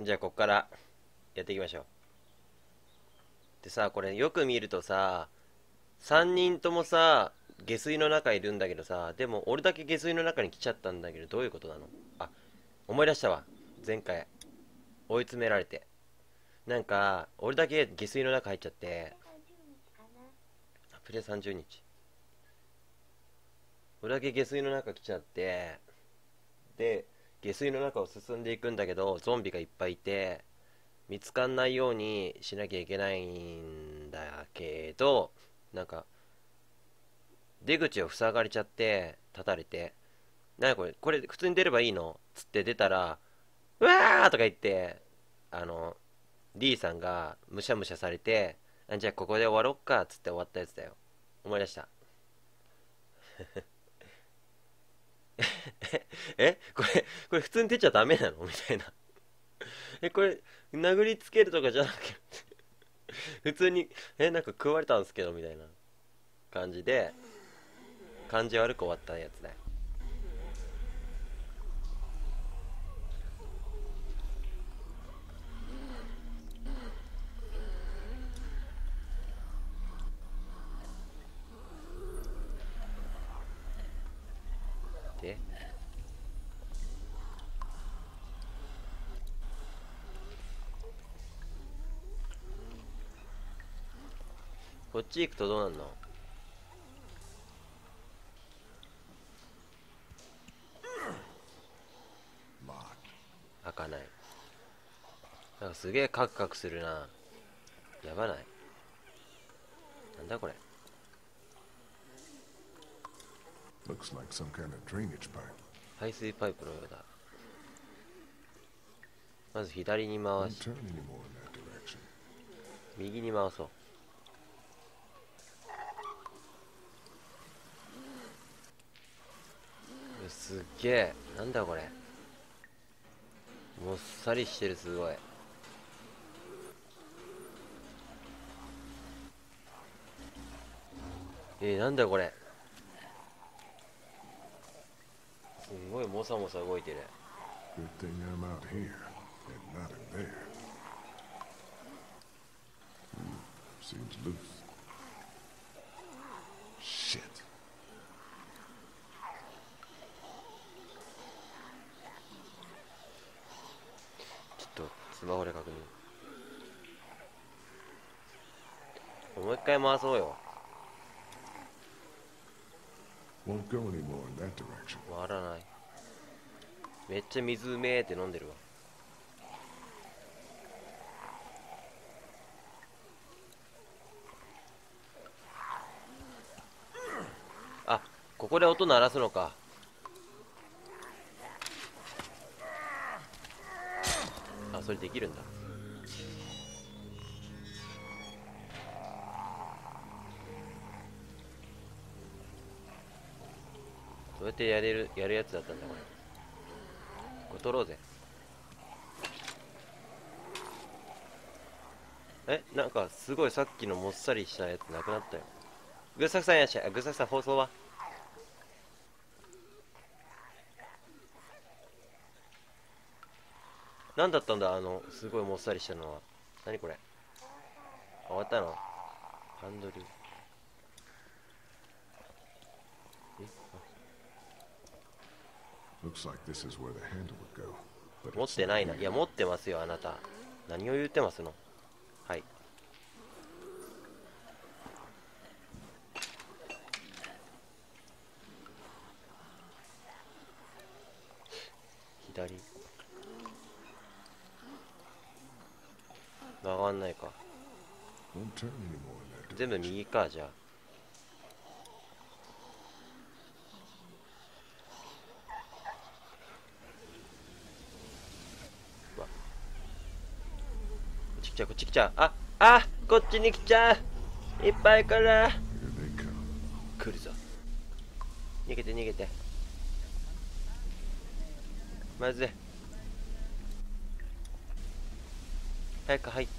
じゃあこっからやっていきましょう。でさ、これよく見るとさ、3人ともさ、下水の中いるんだけどさ、でも俺だけ下水の中に来ちゃったんだけど、どういうことなの？あ、思い出したわ。前回追い詰められて、なんか俺だけ下水の中入っちゃって、プレイ30日、俺だけ下水の中来ちゃって、で下水の中を進んでいくんだけど、ゾンビがいっぱいいて見つかんないようにしなきゃいけないんだけど、なんか出口を塞がれちゃって、立たれて、なにこれ、これ普通に出ればいいのつって出たら、うわーとか言って、あの D さんがむしゃむしゃされて、じゃあここで終わろっかっつって終わったやつだよ。思い出した。これ普通に出ちゃダメなのみたいな。これ殴りつけるとかじゃなくて、普通になんか食われたんですけどみたいな感じで、感じ悪く終わったやつだよ。で、こっち行くとどうなんの？開かない。なんかすげえカクカクするな。やばない？なんだこれ。 Looks like some kind of drainage pipe. 排水パイプのようだ。まず左に回 Don't し、 turn anymore in that direction. 右に回そう。すっげえ、なんだこれ。もっさりしてる、すごい。なんだこれ。すごいもさもさ動いてる。 Good thing I'm out here and not in there. Seems loose. Shit. ちょっとスマホで確認。もう一回回そうよ。 Won't go anymore in that direction. 回らない。めっちゃ水うめーって飲んでるわ。あ、ここで音鳴らすのか。あ、それできるんだ。どうやってやるやつだったんだこれ。これ取ろうぜ。なんかすごいさっきのもっさりしたやつなくなったよ。グサクさんいらっしゃい。グサクさん放送は何だったんだ、すごいもっさりしたのは。何これ。終わったの？ハンドル。 Looks like this is where the handle would go. But 持っ it's てな not いな。い here. や、持ってますよ、あなた。何を言ってますの？はい。左。曲がんないか。 Won't turn anymore in that 全部 direction. 右か、じゃあ。うわ、こっち来ちゃう、こっち来ちゃう。こっちに来ちゃう。いっぱいから。 Here they come. 来るぞ。逃げて逃げて。まずい。早く入って。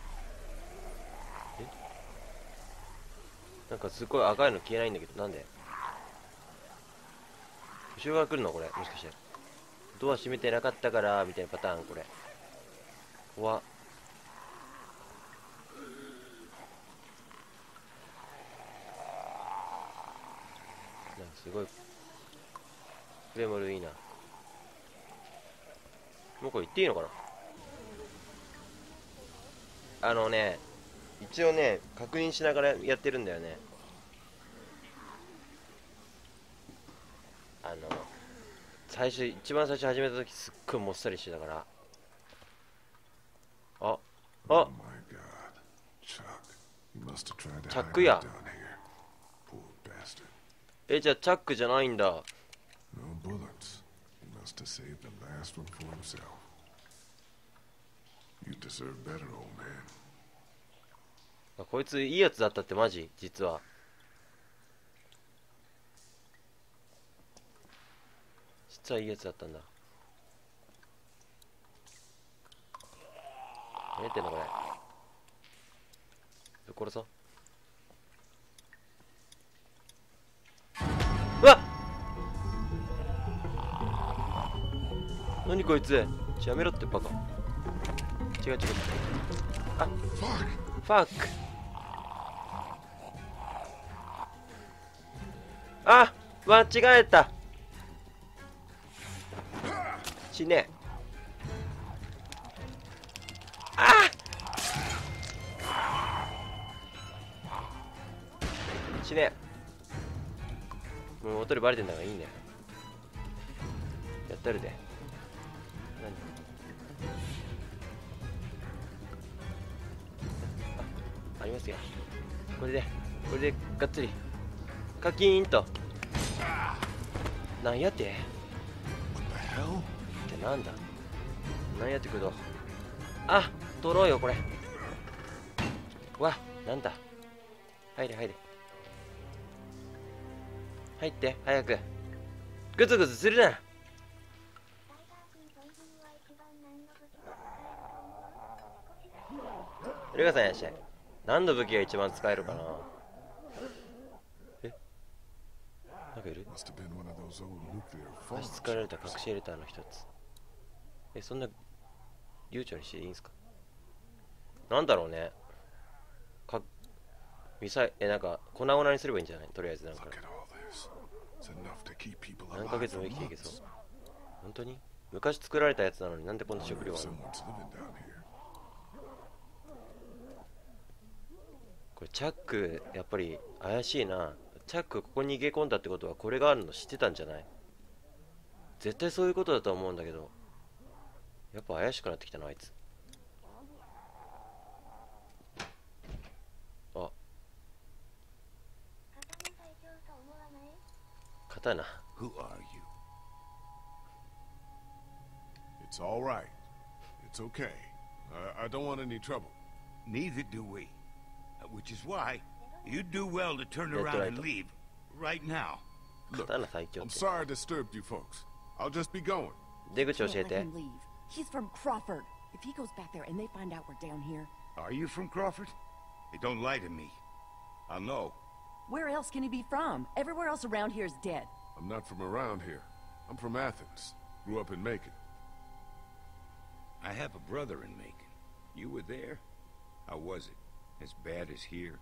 なんかすごい赤いの消えないんだけど、なんで？ 後ろが来るのこれ、もしかしてドア閉めてなかったからみたいなパターン。これ怖っ。なんかすごいプレモルいいな。もうこれ行っていいのかな。一応ね確認しながらやってるんだよね。一番最初始めた時すっごいもっさりしてたから。あ Oh my God. Chuck. He must have tried to hide Chuckや。 out down here. Poor bastard. じゃあチャックじゃないんだ。 No bullets. He must have saved the last one for himself. You deserve better, old man. こいついいやつだったって。マジ実はいいやつだったんだ。何やってんのこれ。殺そう。うわっ、何こいつ。やめろってバカ。違う違う。あ、ファック。あ、間違えた。死ね。あ、死ね。もう元にバレてんだからいいんだよ。やったるで。何。ありますよ。これでがっつりカキーンと。なんやってってなんだ。なんやってくると。あ、取ろうよこれ。わ、なんだ。入れ入れ。入って早く。グズグズするな。ルカさんいらっしゃい。何の武器が一番使えるかな。え、なんかいる。差し付かれた隠しエレターの一つ。そんな悠長にしていいんすか。なんだろうね。なんか粉々にすればいいんじゃない。とりあえずなんか何ヶ月も生きていけそう。本当に昔作られたやつなのになんでこんな食料があるの。これチャックやっぱり怪しいな。チャックここに逃げ込んだってことはこれがあるの知ってたんじゃない。絶対そういうことだと思うんだけど、やっぱ怪しくなってきたなあいつ。あ、刀。 Who are you? It's all right. It's okay. I don't want any trouble. Neither do we. Which is why you'd do well to turn Yeah, around right. and leave right now. Look, 刀最強っ I'm て。 sorry I disturbed you folks. I'll just be going. 出口教 Can't え let て。 him leave. He's from Crawford. If he goes back there and they find out we're down here, Are you from Crawford? Hey, don't lie to me. I'll know. where else can he be from? Everywhere else around here is dead. I'm not from around here. I'm from Athens. Grew up in Macon. I have a brother in Macon. You were there? How was it? As bad as here?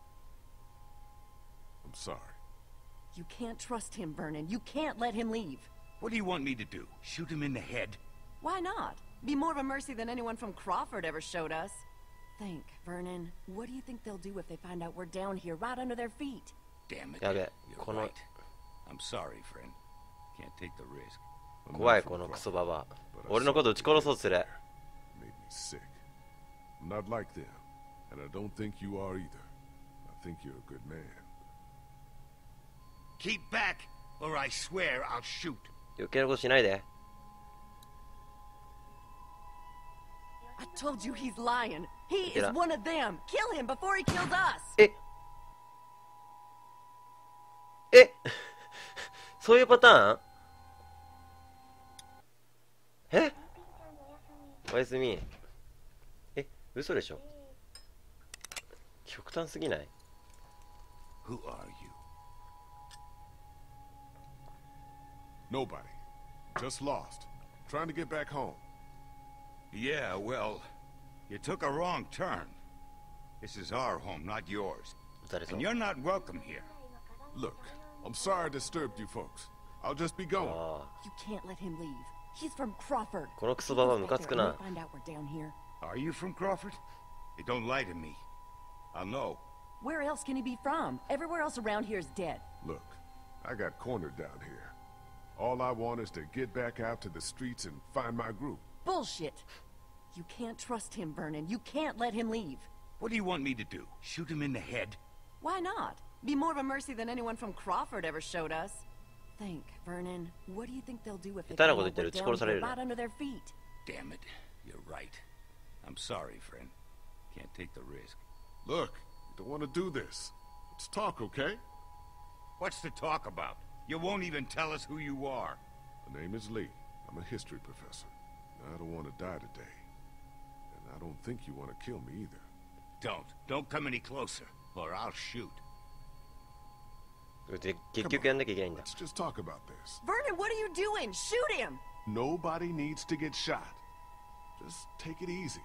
I'm sorry. You can't trust him, Vernon. You can't let him leave. What do you want me to do? Shoot him in the head? Why not? Be more of a mercy than anyone from Crawford ever showed us. Think, Vernon. What do you think they'll do if they find out we're down here, right under their feet? Damn it. やべえ、 You're この right. I'm sorry, friend. Can't take the risk. I'm 怖 not い from このク Crawford, ソババア。 but I 俺の saw こと撃 what ち they 殺そうと did する。 there. Made me sick. I'm not like them, and I don't think you are either. I think you're a good man. Keep back, or I swear I'll shoot. 余計なことしないで。 I told you he's lying. He is Yeah. one of them. Kill him before he kills us. えそういうパターン。え、おやすみ。嘘でしょ。極端すぎない。 Who are you? Nobody. Just lost. Trying to get back home. Yeah, well, you took a wrong turn. This is our home, not yours. 撃たれそう And you're not welcome here. Look, I'm sorry I disturbed you folks. I'll just be going. あ You can't let him leave. He's from Crawford. このクソババアムカつく We'll な find out we're down here. Are you from Crawford? Hey, don't lie to me. I'll know. Where else can he be from? Everywhere else around here is dead. Look, I got cornered down here. All I want is to get back out to the streets and find my group. Bullshit. You can't trust him, Vernon. You can't let him leave. What do you want me to do? Shoot him in the head? Why not? Be more of a mercy than anyone from Crawford ever showed us. Think, Vernon. What do you think they'll do if they 下手な find こと言 out ってる we're 撃ち down 殺され here る right under their feet? Damn it. You're right. I'm sorry, friend. Can't take the risk. Look, you don't want to do this. Let's talk, okay? What's to talk about? You won't even tell us who you are. My name is Lee. I'm a history professor. I don't want to die today. And I don't think you want to kill me either. Don't come any closer, or I'll shoot. で結局やんなきゃいけないんだ Let's just talk about this. Vernon, what are you doing? Shoot him! Nobody needs to get shot. Just take it easy.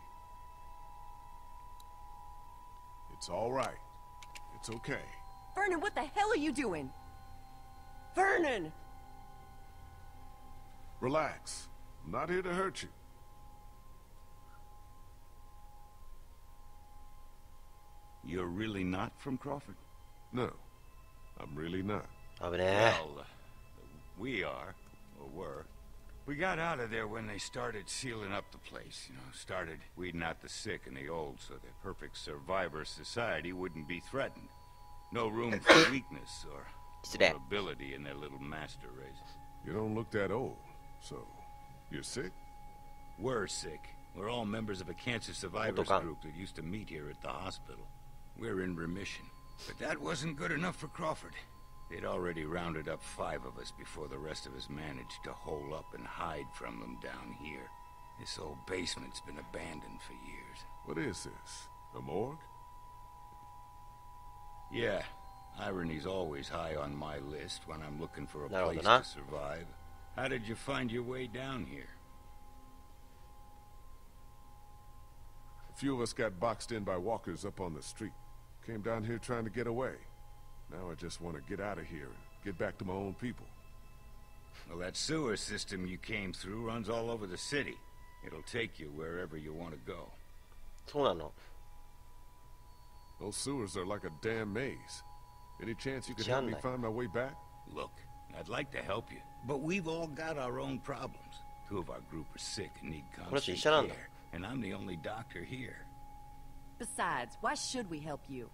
It's all right. It's okay. Vernon, what the hell are you doing? Vernon! Relax. I'm not here to hurt you. You're really not from Crawford? No, I'm really not. 危ねえ Well, we are, or were. We got out of there when they started sealing up the place, started weeding out the sick and the old so the perfect survivor society wouldn't be threatened. No room for weakness or vulnerability in their little master race. You don't look that old, so you're sick? We're sick. We're all members of a cancer survivors group that used to meet here at the hospital. We're in remission. But that wasn't good enough for Crawford. They'd already rounded up 5 of us before the rest of us managed to hole up and hide from them down here. This old basement's been abandoned for years. What is this? A morgue? Yeah, irony's always high on my list when I'm looking for a No, place no. to survive. How did you find your way down here? A few of us got boxed in by walkers up on the street. Came down here trying to get away. Now I just want to get out of here and get back to my own people. Well, that sewer system you came through runs all over the city. It'll take you wherever you want to go. そうなの Those sewers are like a damn maze. Any chance you could help me Gianni. find my way back? Look, I'd like to help you, but we've all got our own problems. 2 of our group are sick and need この人 constant 医者なんだ care, and I'm the only doctor here. Besides, why should we help you?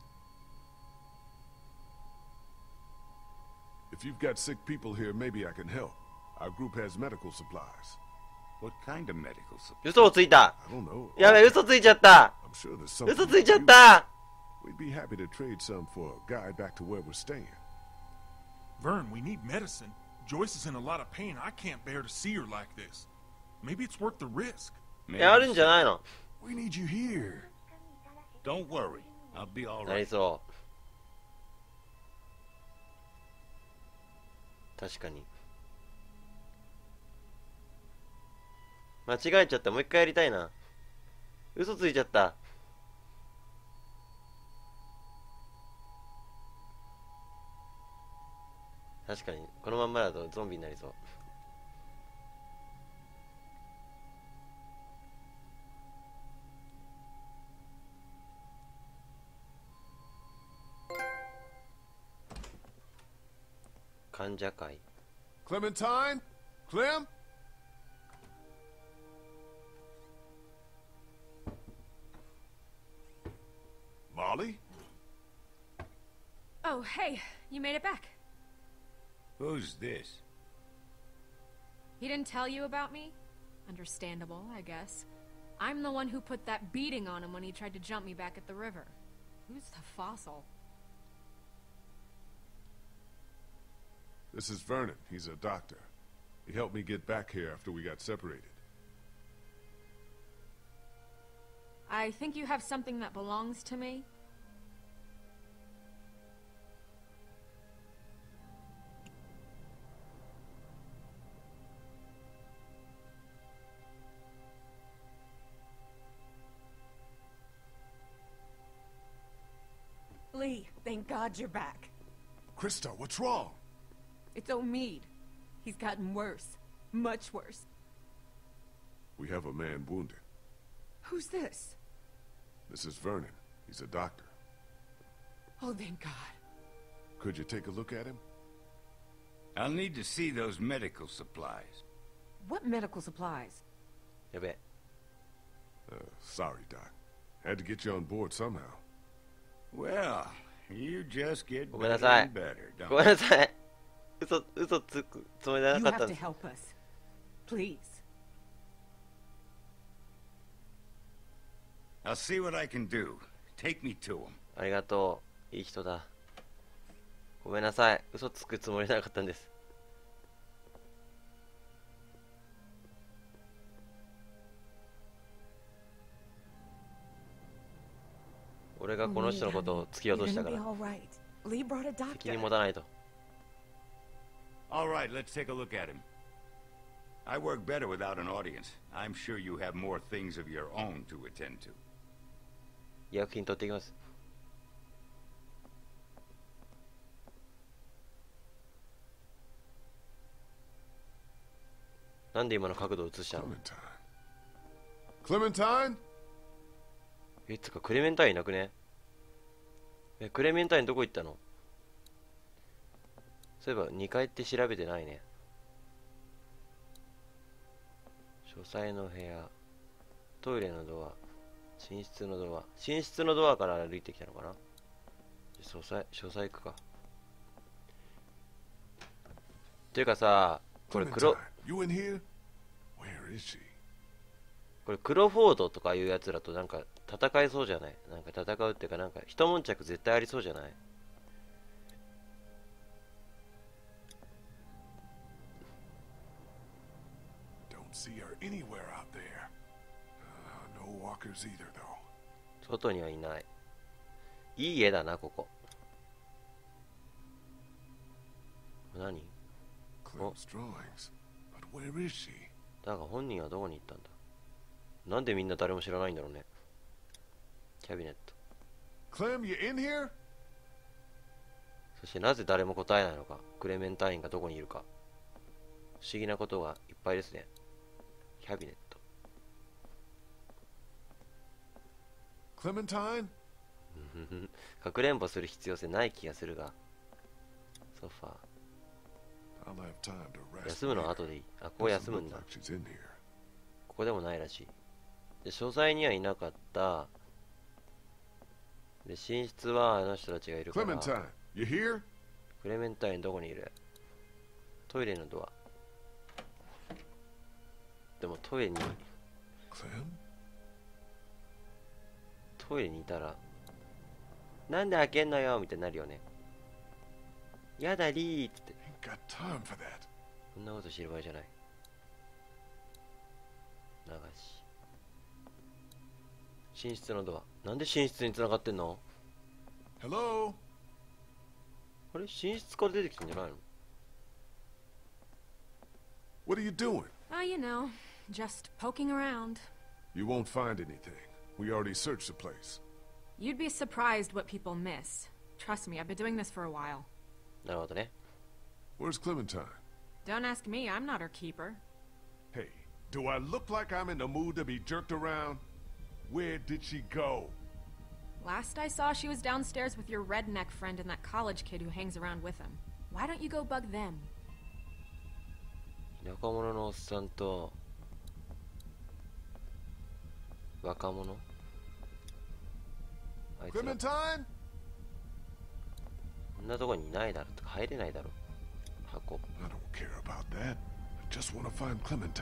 If you've got sick people here, maybe I can help. Our group has medical supplies. What kind of medical support? 嘘をついた I don't know. やべえ嘘ついちゃった I'm sure there's something 嘘ついちゃっ you- た We'd be happy to trade some for a guide back to where we're staying. Vern, we need medicine. Joyce is in a lot of pain. I can't bear to see her like this. Maybe it's worth the risk. いやあるんじゃないの We need you here. Don't worry, I'll be all なり right. そう確かに間違えちゃった。もう一回やりたいな。嘘ついちゃった。確かにこのまんまだとゾンビになりそう。患者会。 Clementine? Clem? Molly? Oh, hey, you made it back. Who's this? He didn't tell you about me? Understandable, I guess. I'm the one who put that beating on him when he tried to jump me back at the river. Who's the fossil? This is Vernon. He's a doctor. He helped me get back here after we got separated. I think you have something that belongs to me. Thank God you're back. Krista, what's wrong? It's Omid. He's gotten worse. Much worse. We have a man wounded. Who's this? This is Vernon. He's a doctor. Oh, thank God. Could you take a look at him? I'll need to see those medical supplies. What medical supplies? やべえ。 Sorry, Doc. Had to get you on board somehow. Well, you just get ごめんな better さい and better, ごめん don't なさい。嘘つくつもりじゃ You なかった have ん to です。 help us. Please. you? I'll see what I can do. Take me to him. ありがとう。いい人だ。ごめんなさい。嘘つくつもりじゃなかったんです。俺がこの人のことを突き落としたから You're gonna be all right. Lee brought a 責 doctor. 任持たないと。 All right, let's take a look at him. I work better without an audience. I'm sure you have more things of your own to attend to. 医薬品取ってきます。なんで今の角度を映したの？ Clementine? つかクレメンタインいなくね？クレメンタインどこ行ったの？そういえば2階って調べてないね。書斎の部屋、トイレのドア、寝室のドア。寝室のドアから歩いてきたのかな？書斎行くか。ていうかさ、これ Clementine, you in here? Where is she? これクロフォードとかいうやつらとなんか戦いそうじゃない？なんか戦うっていうかなんか一悶着絶対ありそうじゃない？ Don't see her anywhere out there. No walkers either, though. 外にはいない。いい家だな、ここ。何？ Clem's drawings. But where is she? だが本人はどこに行ったんだ？なんでみんな誰も知らないんだろうね。キャビネット。 Clem, you in here? そしてなぜ誰も答えないのか。クレメンタインがどこにいるか。不思議なことがいっぱいですね。キャビネット。 Clementine? かくれんぼする必要性ない気がするが。ソファー。 I'll have time to rest. 休むのは後でいい。あ、ここ Doesn't 休む look んだ。 like she's in here. ここでもないらしい。で、書斎にはいなかった。で、寝室はあの人たちがいるから。 Clementine, you here? クレメンタインどこにいる？トイレのドア。でもトイレに Clem? トイレにいたらなんで開けんのよみたいになるよね。やだリーっつって。 Ain't got time for that. そんなこと知る場合じゃない。流し。寝室のドア。なんで寝室に繋がってんの？ Hello? あれ寝室から出てきたんじゃないの？ What are you doing? You know, just poking around. You won't find anything. We already searched the place. You'd be surprised what people miss. Trust me, I've been doing this for a while. なるほどね。 Where's Clementine? Don't ask me, I'm not her keeper. Hey, do I look like I'm in the mood to be jerked around? Where did she go? Last I saw, she was downstairs with your redneck friend and that college kid who hangs around with him. Why don't you go bug them? 田舎者のおっさんと若者あいつら Clementine? こんなとこにいないだろとか入れないだろ箱。 I don't care about that. I just want to find Clementine.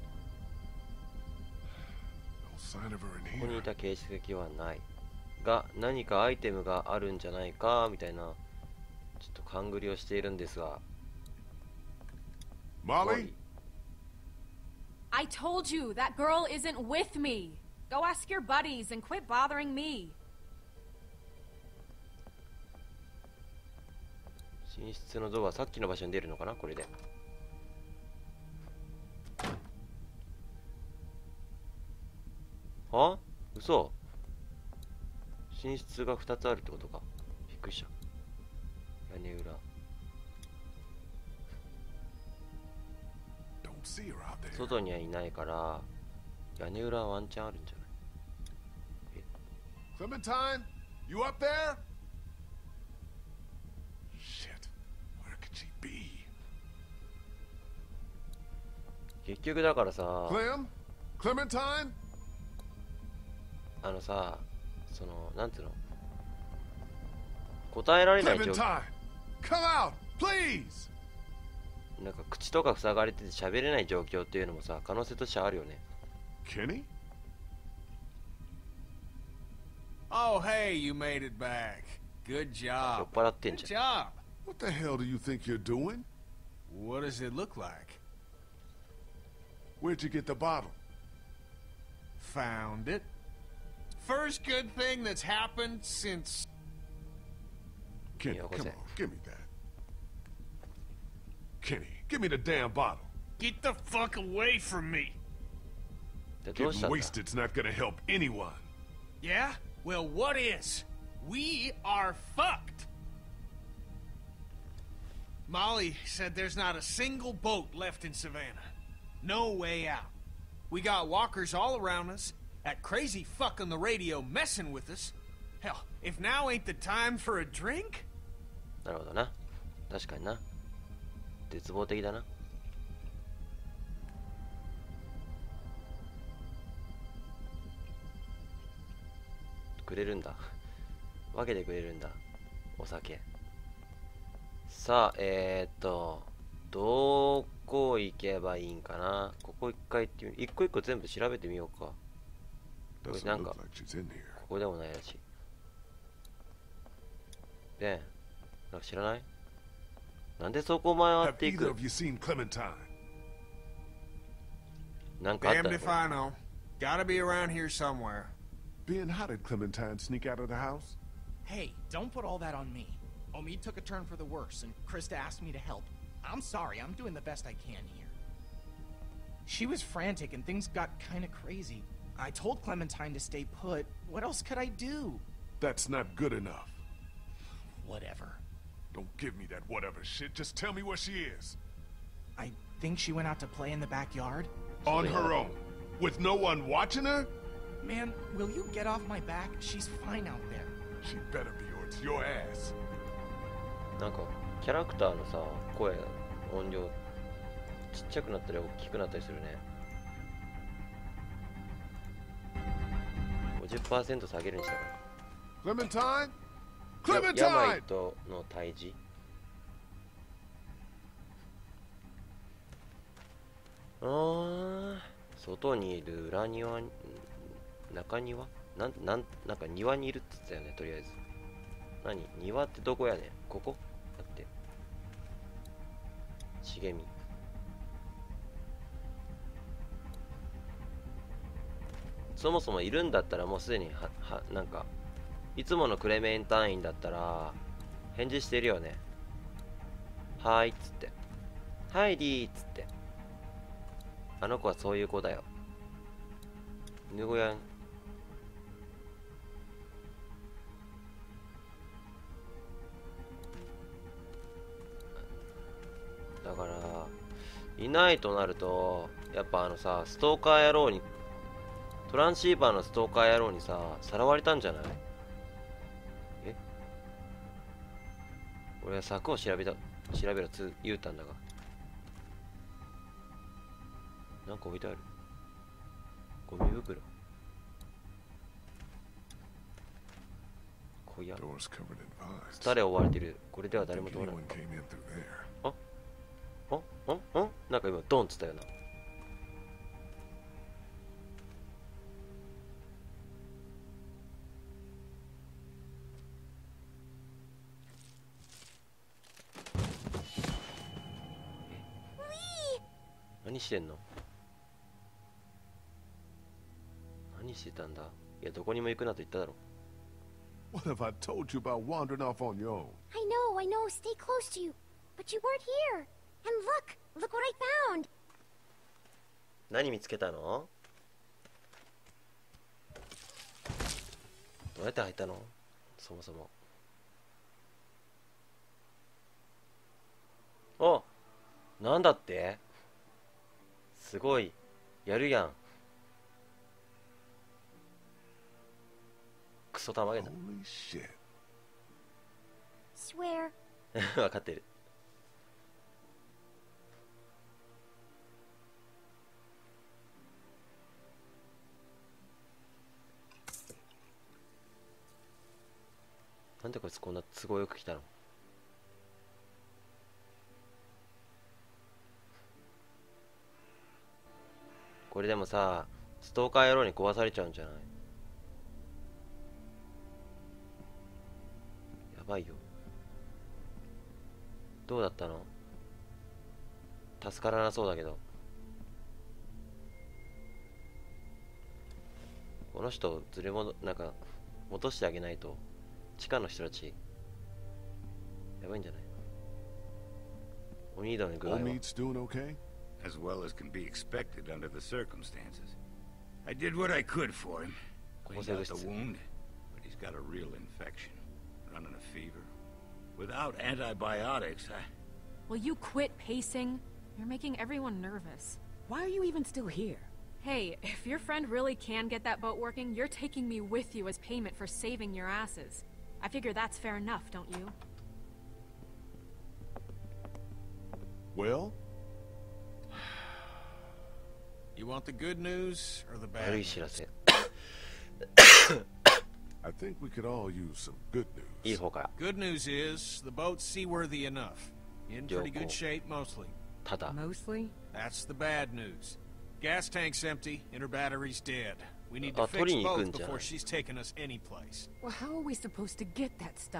No sign of her こ in こに here. いた形跡はないが何かアイテムがあるんじゃないかみたいなちょっと勘繰りをしているんですが Molly? I told you, that girl isn't with me. Go ask your buddies and quit bothering me. 寝室のドアさっきの場所に出るのかなこれで。あ？嘘？寝室が2つあるってことか。びっくりした。 see her out there. 外にはいないから屋根裏はワンチャンあるんじゃない？ Clementine, you up there? Shit, where could she be? 結局だからさ、 Clementine? あのさ、そのなんつうの、答えられない状況、 Clementine, come out, please. なんか口とか塞がれてて喋れない状況っていうのもさ、可能性としてはあるよね。 Kenny? Oh, hey, you made it back. Good 酔っ job. 払ってん Good じゃん。 job. What the hell do you think you're doing? What does it look like? Where'd you get the bottle? Found it. First good thing that's happened since... Kenny, Yeah, come what's on, that? give me that. Kenny, give me the damn bottle. Get the fuck away from me. でどうした Getting んだ？ wasted's not gonna help anyone. Yeah? Well, what is? We are fucked. Molly said there's not a single boat left in Savannah. No way out. We got walkers all around us, that crazy fuck on the radio messing with us. Hell, if now ain't the time for a drink? なるほどな。確かにな。絶望的だな。くれるんだ。分けてくれるんだ。お酒。さあ、どこ行けばいいんかな。ここ一回行ってみる。一個一個全部調べてみようか。 Doesn't Nanga. look like she's in here. ここでもないらしい。で、なんか知らない？なんでそこを回っ Have てい either く？ of you seen Clementine? なんかあった Damned の if これ I know. Gotta be around here somewhere. Ben, how did Clementine sneak out of the house? Hey, don't put all that on me. Omid took a turn for the worse, and Krista asked me to help. I'm sorry, I'm doing the best I can here. She was frantic, and things got kinda crazy. I told Clementine to stay put. What else could I do? That's not good enough. Whatever. Don't give me that whatever shit. Just tell me where she is. I think she went out to play in the backyard. On her own. With no one watching her? Man, will you get off my back? She's fine out there. She better be or it's your ass. なんかキャラクターのさ、声、音量ちっちゃくなったり大きくなったりするね。50% 下げるにしたか Clementine? ら。病 Clementine! との対峙。外にいる裏庭に、中庭なんか庭にいるって言ってたよね、とりあえず。何庭ってどこやねん？ここだって。茂み。そもそもいるんだったらもうすでになんかいつものクレメンタインだったら返事してるよね。はーいっつって、はいリーっつって。あの子はそういう子だよ。犬小屋。だからいないとなるとやっぱあのさ、ストーカー野郎に、トランシーバーのストーカー野郎にさ、さらわれたんじゃない？え？俺は柵を調べろつ言うたんだが。なんか置いてある。ゴミ袋。小屋。 Door's covered in vines. 誰追われてる。これでは誰も Think 通らない。 anyone came in through there. なんか今ドンっつったよな。何してんの？何してたんだ？いや、どこにも行くなと言っただろ。 What have I told you about wandering off on your own? I know, stay close to you. But you weren't here. And look what I found. 何見つけたの？どうやって入ったの？そもそも。お、なんだって？ すごいやるやん。クソたまげだ。 Holy shit. Swear. 分かってる。なんでこいつこんな都合よく来たの？これでもさ、ストーカー野郎に壊されちゃうんじゃない？やばいよ。どうだったの？助からなそうだけど。この人ずれもなんか戻してあげないと地下の人たちやばいんじゃない？お兄だの具合は。 Omid's doing okay? As well as can be expected under the circumstances. I did what I could for him. Cleaned out the wound, but he's got a real infection. Running a fever. Without antibiotics, Will you quit pacing? You're making everyone nervous. Why are you even still here? Hey, if your friend really can get that boat working, you're taking me with you as payment for saving your asses. I figure that's fair enough, don't you? Well? You want the good news or the bad 悪い news? 知らせ。 I think we could all use some good いい news. 方から。 Good news is, the boat's seaworthy enough. In pretty good shape, mostly. ただ、 Mostly? That's the bad news. Gas tank's empty, and her battery's dead. We need to Ah, fix 取りに行くん both じゃない？ before she's taking us anyplace. Well, how are we supposed to get that stuff?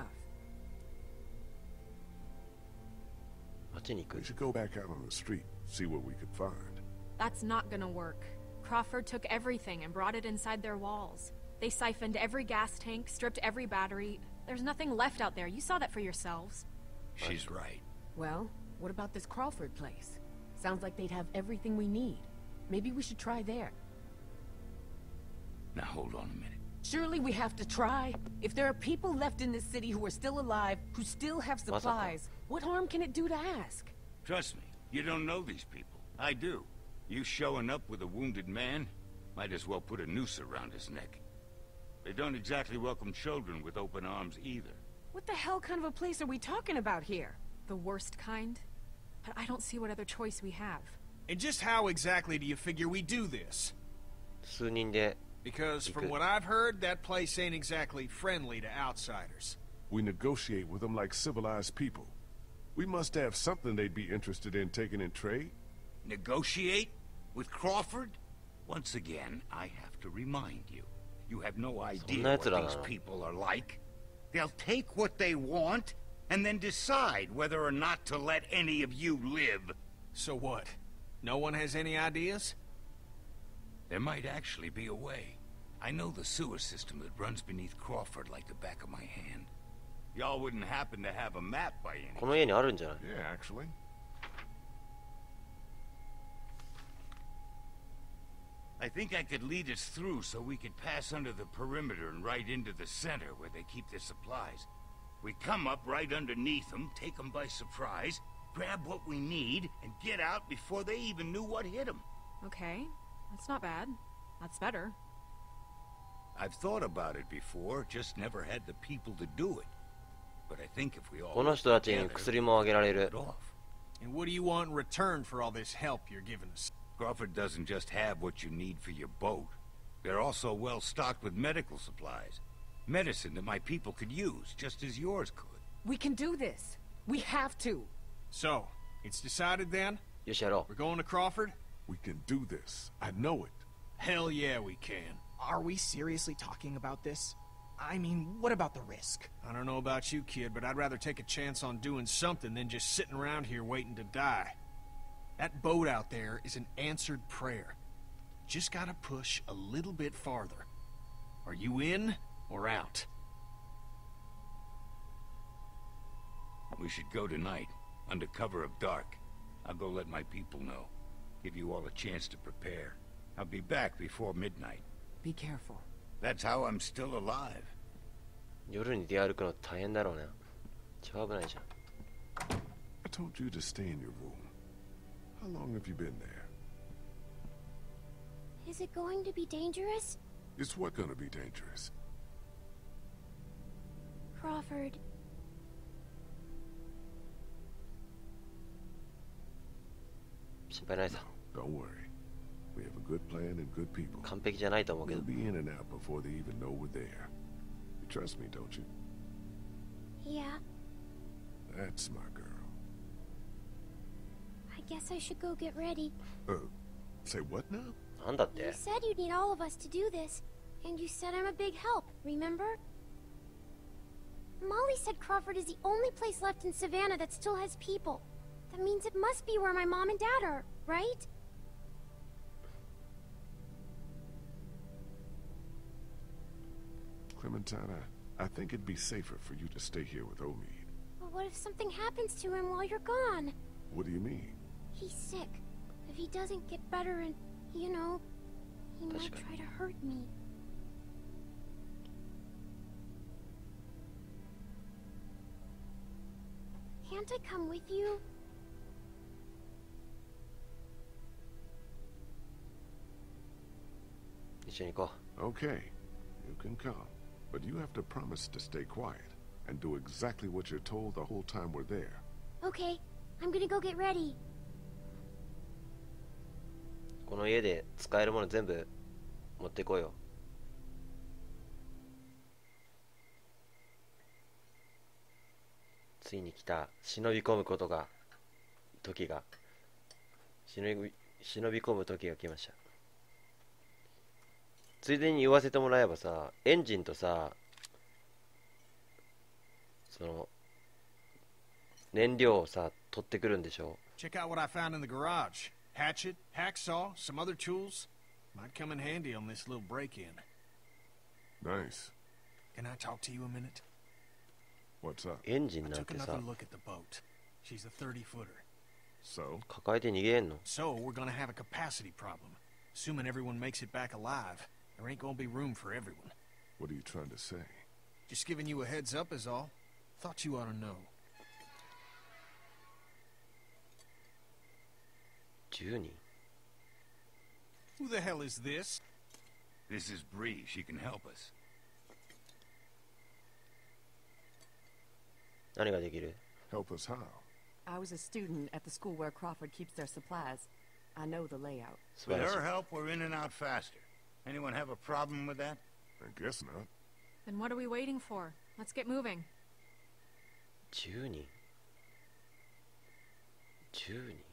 街に行く We。should go back out on the street, see what we could find. That's not gonna work. Crawford took everything and brought it inside their walls. They siphoned every gas tank, stripped every battery. There's nothing left out there. You saw that for yourselves. she's right. Well, what about this Crawford place? Sounds like they'd have everything we need. Maybe we should try there. Now hold on a minute. Surely we have to try. If there are people left in this city who are still alive, who still have supplies, what harm can it do to ask? Trust me, you don't know these people. I do. You showing up with a wounded man, might as well put a noose around his neck. They don't exactly welcome children with open arms either. What the hell kind of a place are we talking about here? The worst kind? But I don't see what other choice we have. And just how exactly do you figure we do this? 数人で Because from what I've heard, that place ain't exactly friendly to outsiders. We negotiate with them like civilized people. We must have something they'd be interested in taking in trade. Negotiate? With Crawford? Once again, I have to remind you. You have no idea what these people are like. They'll take what they want, and then decide whether or not to let any of you live. So what? No one has any ideas? There might actually be a way. I know the sewer system that runs beneath Crawford like the back of my hand. Y'all wouldn't happen to have a map by any この家にあるんじゃない？ Yeah, actually. I think I could lead us through so we could pass under the perimeter and right into the center where they keep their supplies. We come up right underneath them, take them by surprise, grab what we need, and get out before they even knew what hit them. Okay, that's not bad. That's better. I've thought about it before, just never had the people to do it. But I think if we all この人たちに薬もあげられる。 get off. And what do you want in return for all this help you're giving us? Crawford doesn't just have what you need for your boat. They're also well stocked with medical supplies. Medicine that my people could use, just as yours could. We can do this. We have to. So, it's decided then? よしやろ We're going to Crawford? We can do this. I know it. Hell yeah, we can. Are we seriously talking about this? I mean, what about the risk? I don't know about you, kid, but I'd rather take a chance on doing something than just sitting around here waiting to die. That boat out there is an answered prayer. Just gotta push a little bit farther. Are you in or out? We should go tonight, under cover of dark. I'll go let my people know. Give you all a chance to prepare. I'll be back before midnight. Be careful. That's how I'm still alive. う。夜に出歩くの大変だろうね。超危ないじゃん。 I told you to stay in your room. How long have you been there? Is it going to be dangerous? It's what gonna be dangerous? Crawford. Don't worry. We have a good plan and good people. 完璧じゃないと思うけ We'll ど。 be in and out before they even know we're there. You trust me, don't you? Yeah, That's my girl. I guess I should go get ready. Say what now? なんだっ You て said you'd need all of us to do this, and you said I'm a big help, remember? Molly said Crawford is the only place left in Savannah that still has people. That means it must be where my mom and dad are, right? Clementine, I think it'd be safer for you to stay here with Omid. But what if something happens to him while you're gone? What do you mean? He's sick. If he doesn't get better and, you know, he might try to hurt me. Can't I come with you? Okay, you can come. But you have to promise to stay quiet and do exactly what you're told the whole time we're there. Okay, I'm gonna go get ready. この家で使えるもの全部持ってこいよ。ついに来た。忍び込むことが時が忍び込む時が来ました。ついでに言わせてもらえばさ、エンジンとさ、その燃料をさ取ってくるんでしょ。 Check out what I found in the garage. Hatchet, hacksaw, some other tools. Might come in handy on this little break-in. Nice. Can I talk to you a minute? What's up? エンジン I なん took てさ another look at the boat. She's a 30-footer. So? 抱えて逃げんの。 So, we're gonna have a capacity problem. Assuming everyone makes it back alive, there ain't gonna be room for everyone. What are you trying to say? Just giving you a heads up is all. Thought you ought to know. 10人 Who the hell is this? This is Bree. She can help us. 何ができる？ Help us how? I was a student at the school where Crawford keeps their supplies. I know the layout. With her help, we're in and out faster. Anyone have a problem with that? I guess not. Then what are we waiting for? Let's get moving. 10人10人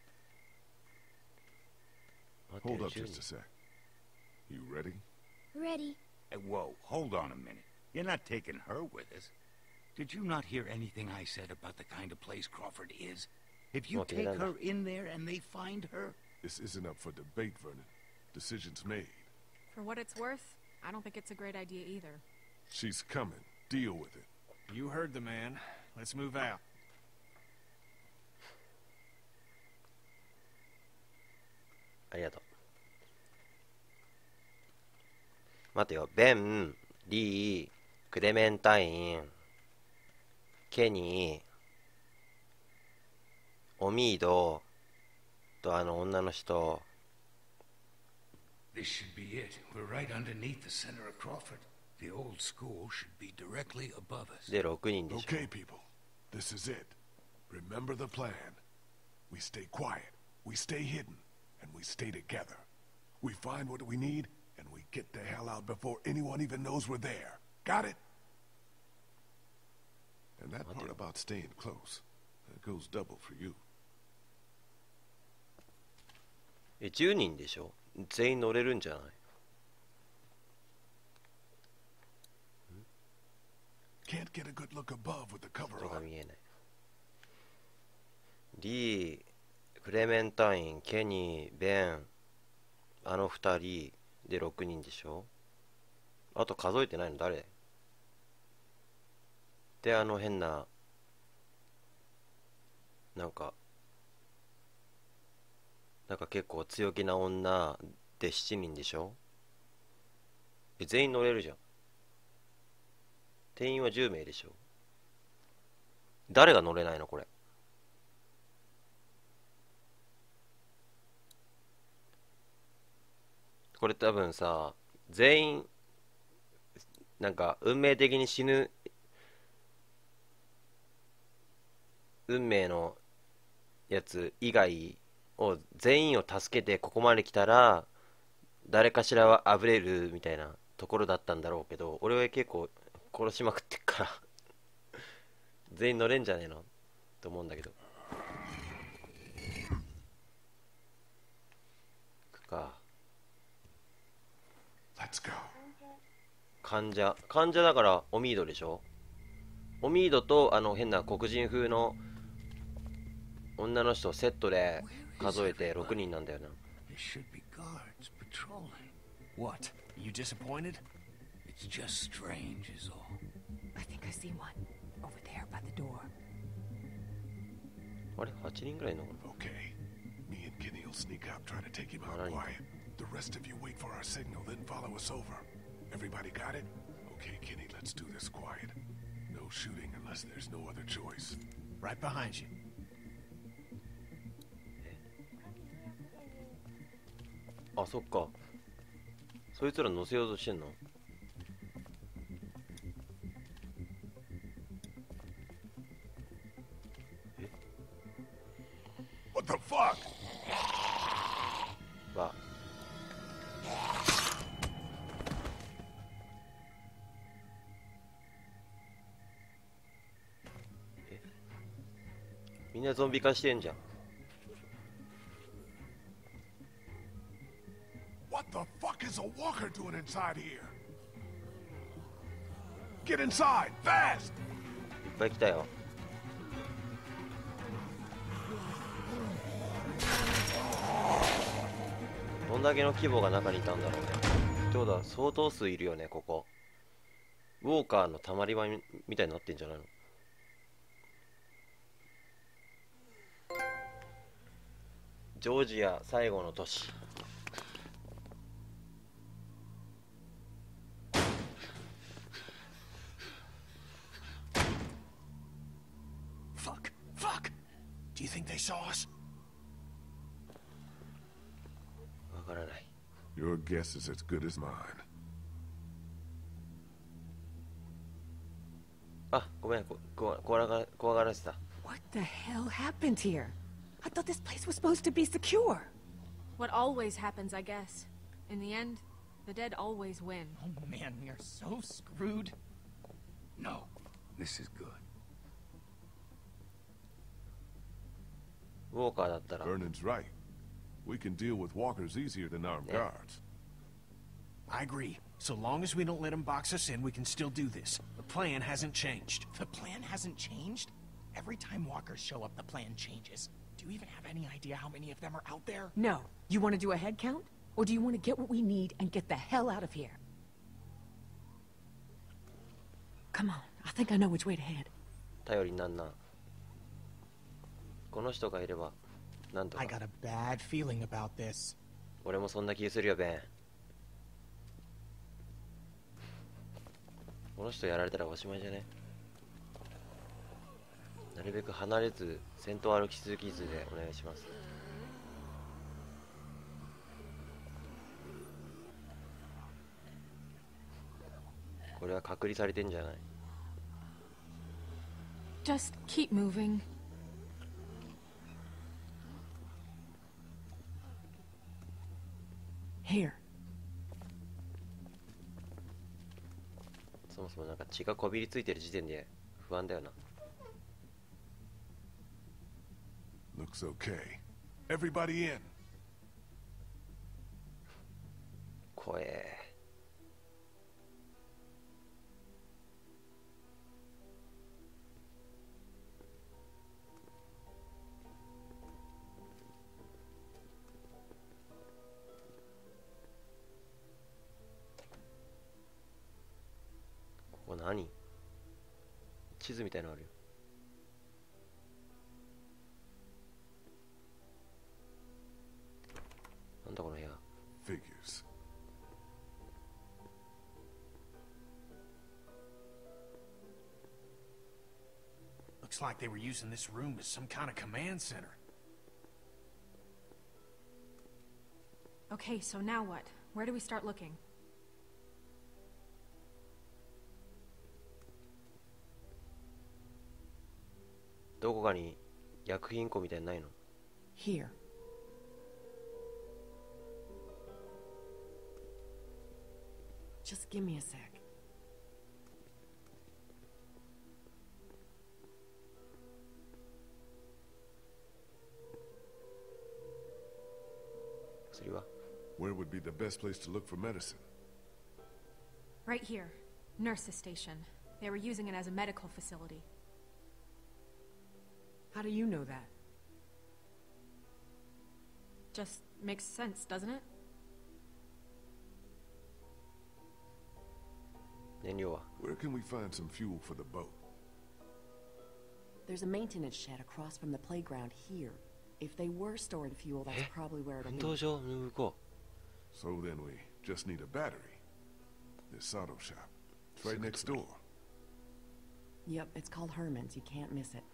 Hold up just a sec. You ready? Ready. Hey, whoa, hold on a minute. You're not taking her with us. Did you not hear anything I said about the kind of place Crawford is? If you take her in there and they find her... This isn't up for debate, Vernon. Decision's made. For what it's worth, I don't think it's a great idea either. She's coming. Deal with it. You heard the man. Let's move out. ありがとう。待てよ。ベン、リー、クレメンタイン、ケニー、オミードとあの女の人。 This should be it. We're right underneath the center of Crawford. The old school should be directly above us. で、6人でしょ。 Okay, people. This is it. Remember the plan. We stay quiet. We stay hidden. And we stay together. We find what we need, and we get the hell out before anyone even knows we're there. Got it? And that part about staying close, that goes double for you. 10人でしょ。全員乗れるんじゃない？ Can't get a good look above with the cover 人が on. 見えない。リー、クレメンタイン、ケニー、ベン、あの2人で6人でしょ。あと数えてないの誰？で、あの変ななんか結構強気な女で7人でしょ。全員乗れるじゃん。定員は10名でしょ。誰が乗れないのこれ。 これ多分さ、全員なんか運命的に死ぬ運命のやつ以外を全員を助けてここまで来たら誰かしらはあぶれるみたいなところだったんだろうけど、俺は結構殺しまくってっから全員乗れんじゃねえのと思うんだけど。か患者だからオミードでしょ。オミードと変な黒人風の女の人セットで数えて6人なんだよな。 What? You disappointed? It's just strange is all. I think I see one over there by the door. あれ8人ぐらいの。 Okay. Me and Kenny will sneak out, try to take him out quiet. The rest of you wait for our signal, then follow us over. Everybody got it? Okay, Kenny, let's do this quiet. No shooting unless there's no other choice. Right behind you. あ、そっか。そいつら乗せようとしてんの。 What the fuck? わ。みんなゾンビ化してんじゃん。 What the fuck is a walker doing inside here? Get inside, fast! いっぱい来たよ。どんだけの規模が中にいたんだろうね。ってことは相当数いるよね、ここ。ウォーカーのたまり場みたいになってんじゃないの。ジョージア最後の都市。 Fuck! Do you think they saw us? わからない。 Your guess is as good as mine. あ、ごめん、怖がらせた。 What the hell happened here? I thought this place was supposed to be secure. What always happens, I guess. In the end, the dead always win. Oh man, we are so screwed. No, this is good. ウォーカーだったら。 Vernon's right. We can deal with walkers easier than armed guards. I agree. So long as we don't let them box us in, we can still do this. The plan hasn't changed. The plan hasn't changed? Every time walkers show up, the plan changes. Do you even have any idea how many of them are out there? No. You want to do a head count? Or do you want to get what we need and get the hell out of here? Come on. I think I know which way to head. 頼りになんな。この人がいればなんとか。 I got a bad feeling about this. 俺もそんな気するよ、ベン。この人やられたらおしまいじゃね。なるべく離れず先頭歩き続きずでお願いします。これは隔離されてんじゃない。 Just keep moving. Here. そもそもなんか血がこびりついてる時点で不安だよな。 Looks okay. Everybody in. 怖え。ここ何？地図みたいなのあるよ。なんだこの部屋。 Figures. Looks like they were using this room as some kind of command center. Okay, so now what? Where do we start looking? どこかに薬品庫みたいにないの？ Here. Just give me a sec. 薬は？ Where would be the best place to look for medicine? Right here. Nurse's station. They were using it as a medical facility. How do you know that? Just makes sense, doesn't it? 燃料は？ Where can we find some fuel for the boat? There's a maintenance shed across from the playground here. If they were storing fuel, that's probably where it'll 運 be. 動場の向こ So then we just need a battery. This auto shop. It's right next door. Yep, it's called Herman's. You can't miss it.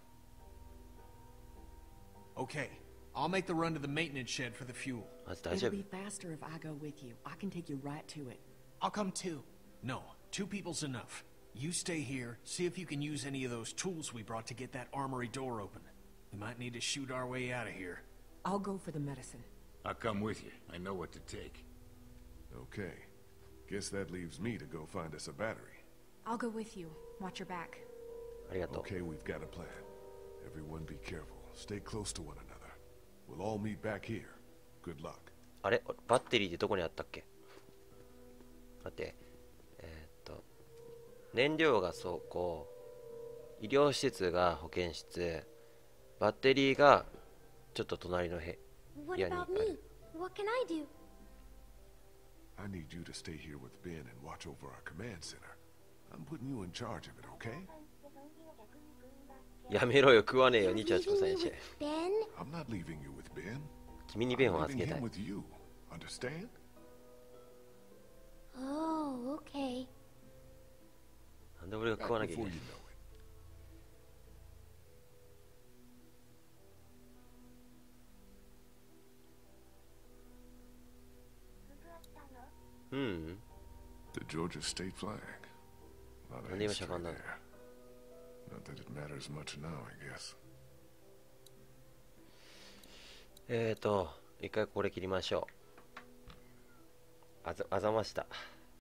Okay, I'll make the run to the maintenance shed for the fuel. う。まず大丈 It'll 夫？ be faster if I go with you. I can take you right to it. I'll come too. No, 2 people's enough. You stay here, see if you can use any of those tools we brought to get that armory door open. We might need to shoot our way out of here. I'll go for the medicine. I'll come with you. I know what to take. Okay. Guess that leaves me to go find us a battery. I'll go with you. Watch your back. ありがとう。 Okay, we've got a plan. Everyone be careful. Stay close to one another. We'll all meet back here. Good luck. あれバッテリーってどこにあったっけ？待って。燃料が倉庫、医療施設が保健室、バッテリーがちょっと隣の部 What 屋にあ about る。 me? What can I do? I need you to stay here with Ben and watch over our command center. I'm putting you in charge of it, okay? やめろよ、食わねえよ、 You're 28 leaving 歳 me にして。 with Ben? I'm not leaving you with Ben. 君に弁 I'm を預 leaving けた him い。 with you. Understand? Oh, okay. なんで俺が Back 食わなきゃいけ before ない you know it. うん。 The Georgia state flag. A lot of なんで今 history しゃがんだの？ there. Not that it matters much now, I guess. 一回これ切りましょう。あざました。